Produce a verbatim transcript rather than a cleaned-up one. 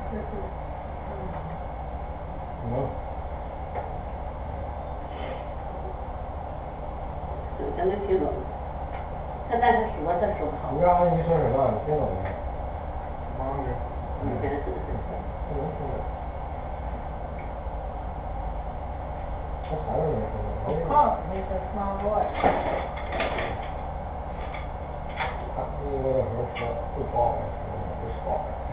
就是嗯。 能。 就咱能听懂。他但是说他说不好。 你让阿姨说什么？你听懂没？ 忙着。 嗯，对对对。 不能听懂。这孩子没听懂。 Call with a small voice. 他那个有时候说不包，不包。